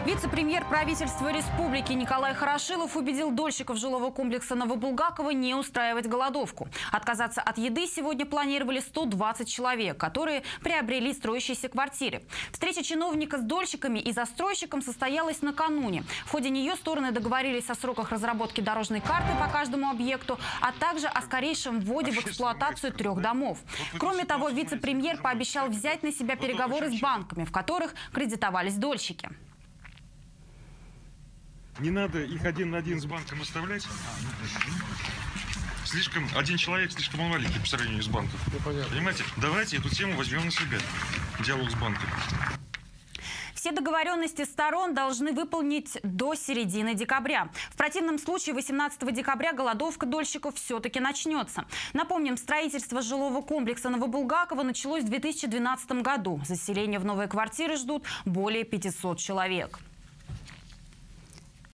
Вице-премьер правительства республики Николай Хорошилов убедил дольщиков жилого комплекса Новобулгаково не устраивать голодовку. Отказаться от еды сегодня планировали 120 человек, которые приобрели строящиеся квартиры. Встреча чиновника с дольщиками и застройщиком состоялась накануне. В ходе нее стороны договорились о сроках разработки дорожной карты по каждому объекту, а также о скорейшем вводе в эксплуатацию 3 домов. Кроме того, вице-премьер пообещал взять на себя переговоры с банками, в которых кредитовались дольщики. Не надо их один на один с банком оставлять. Один человек слишком маленький по сравнению с банком. Понимаете? Давайте эту тему возьмем на себя. Диалог с банком. Все договоренности сторон должны выполнить до середины декабря. В противном случае 18 декабря голодовка дольщиков все-таки начнется. Напомним, строительство жилого комплекса Новобулгаково началось в 2012 году. Заселение в новые квартиры ждут более 500 человек.